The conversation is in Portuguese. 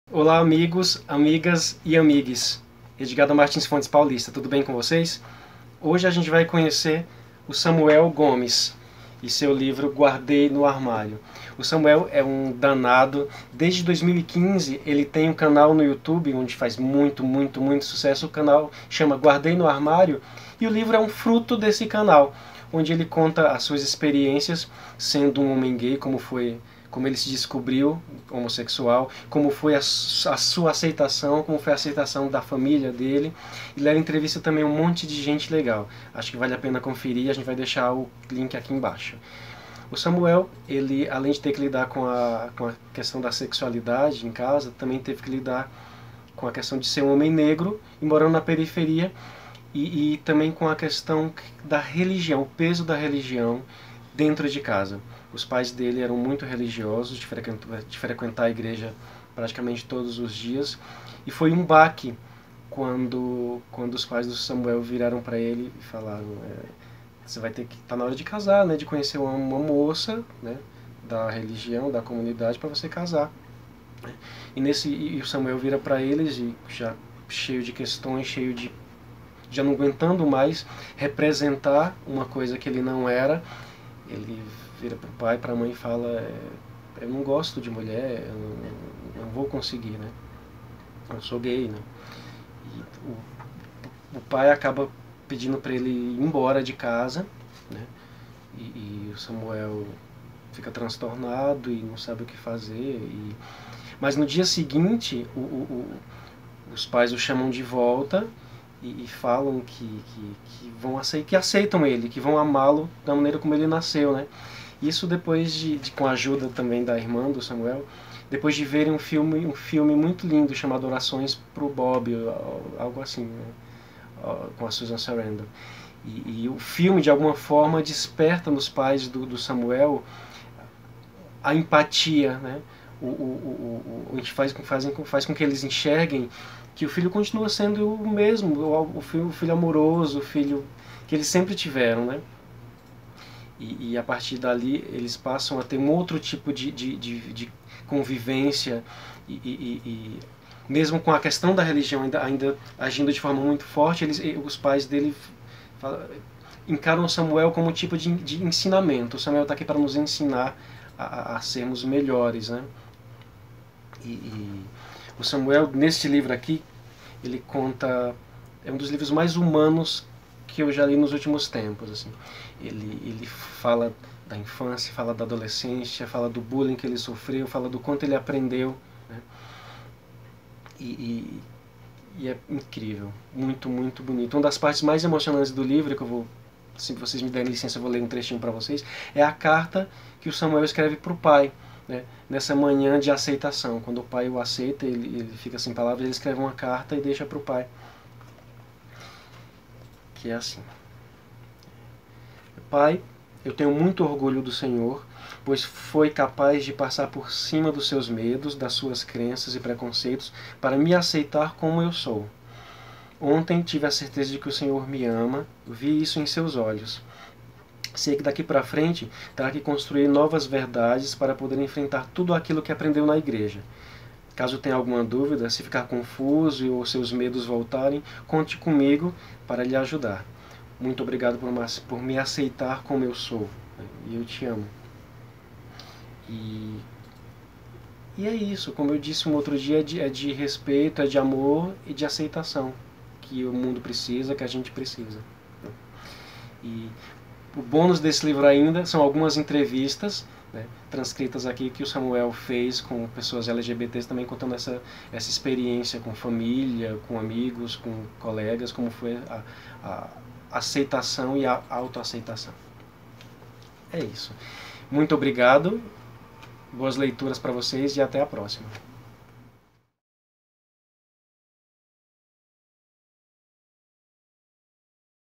Olá, amigos, amigas e amigues. Edgardo Martins Fontes Paulista, tudo bem com vocês? Hoje a gente vai conhecer o Samuel Gomes e seu livro Guardei no Armário. O Samuel é um danado. Desde 2015 ele tem um canal no YouTube onde faz muito sucesso. O canal chama Guardei no Armário e o livro é um fruto desse canal, onde ele conta as suas experiências sendo um homem gay, como ele se descobriu homossexual, como foi a sua aceitação, como foi a aceitação da família dele. E lá ele entrevista também um monte de gente legal. Acho que vale a pena conferir, a gente vai deixar o link aqui embaixo. O Samuel, ele, além de ter que lidar com a questão da sexualidade em casa, também teve que lidar com a questão de ser um homem negro e morando na periferia, e também com a questão da religião, o peso da religião dentro de casa. Os pais dele eram muito religiosos, de frequentar a igreja praticamente todos os dias, e foi um baque quando os pais do Samuel viraram para ele e falaram: você vai ter que estar na hora de casar, né, de conhecer uma moça, né, da religião, da comunidade, para você casar. E o Samuel vira para eles, e já cheio de questões, já não aguentando mais representar uma coisa que ele não era, ele vira para o pai, para a mãe e fala: eu não gosto de mulher, eu não vou conseguir, né? Eu sou gay, né? E o pai acaba pedindo para ele ir embora de casa, né? E o Samuel fica transtornado e não sabe o que fazer. Mas no dia seguinte, os pais o chamam de volta e falam que aceitam ele, que vão amá-lo da maneira como ele nasceu, né? Isso depois com a ajuda também da irmã do Samuel, depois de verem um filme muito lindo chamado Orações pro Bob, algo assim, né? Com a Susan Sarandon. E o filme, de alguma forma, desperta nos pais do Samuel a empatia, né? Faz com que eles enxerguem que o filho continua sendo o mesmo, o filho amoroso, o filho que eles sempre tiveram, né? E a partir dali eles passam a ter um outro tipo de convivência, mesmo com a questão da religião ainda agindo de forma muito forte, os pais dele encaram Samuel como um tipo de ensinamento. O Samuel está aqui para nos ensinar a sermos melhores, né? O Samuel, neste livro aqui, ele conta, é um dos livros mais humanos que eu já li nos últimos tempos, assim. Ele fala da infância, fala da adolescência, fala do bullying que ele sofreu, fala do quanto ele aprendeu, né? E é incrível, muito bonito. Uma das partes mais emocionantes do livro, que eu vou, se vocês me derem licença, eu vou ler um trechinho para vocês, é a carta que o Samuel escreve para o pai, né, nessa manhã de aceitação. Quando o pai o aceita, ele fica sem palavras, ele escreve uma carta e deixa para o pai, que é assim: Pai, eu tenho muito orgulho do Senhor, pois foi capaz de passar por cima dos seus medos, das suas crenças e preconceitos, para me aceitar como eu sou. Ontem tive a certeza de que o Senhor me ama, vi isso em seus olhos. Sei que daqui para frente terá que construir novas verdades para poder enfrentar tudo aquilo que aprendeu na igreja. Caso tenha alguma dúvida, se ficar confuso ou seus medos voltarem, conte comigo para lhe ajudar. Muito obrigado por me aceitar como eu sou. E eu te amo. E é isso, como eu disse um outro dia, é de respeito, é de amor e de aceitação que o mundo precisa, que a gente precisa. E o bônus desse livro ainda são algumas entrevistas, né, transcritas aqui, que o Samuel fez com pessoas LGBTs, também contando essa experiência com família, com amigos, com colegas, como foi a aceitação e a autoaceitação. É isso. Muito obrigado, boas leituras para vocês e até a próxima.